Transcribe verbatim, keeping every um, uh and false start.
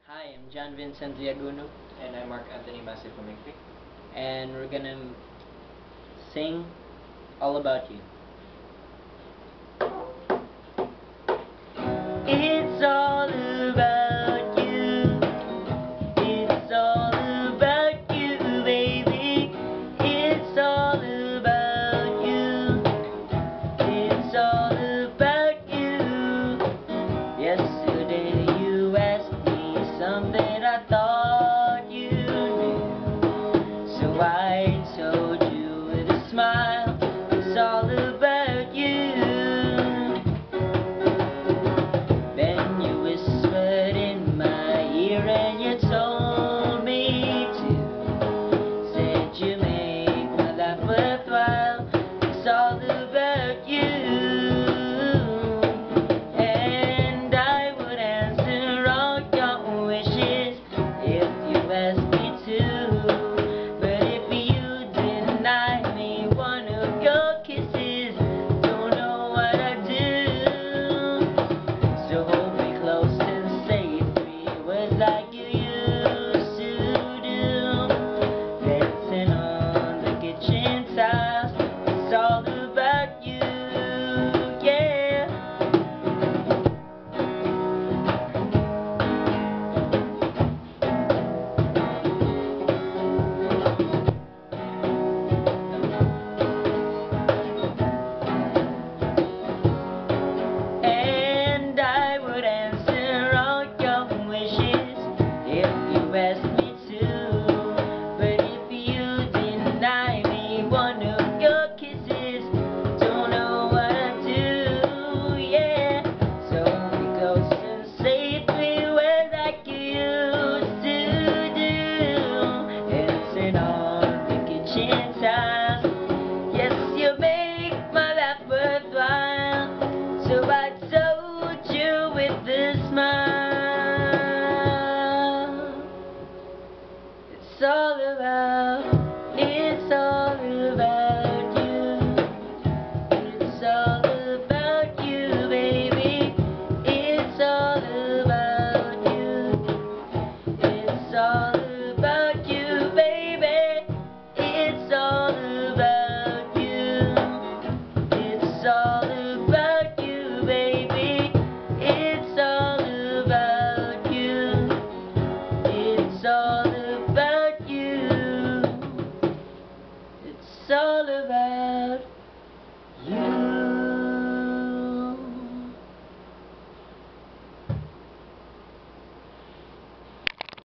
Hi, I'm John Vincent Diaguno, And I'm Mark Anthony Massey from Migpic. and we're gonna sing All About You. It's all about you. It's all about you, baby. It's all about you. It's all about you. Yesterday you asked me something I thought you knew, so I told you with a smile, it's all about you. Then you whispered in my ear and you told me to, said you make my life worthwhile, it's all about you. And I would answer all your wishes if you asked me to, but if you deny me one of your kisses, don't know what I'd do. So hold me close and say three words like you used to do. Dancing on the kitchen tiles, it's all about you, yeah. And I would answer all your wishes if you asked me to, but if you deny me one of your kisses, don't know what I'd do, yeah. So we go and say three words like you used to do, dancing on the kitchen tiles. Yes, you make my life worthwhile, so I told you with a smile.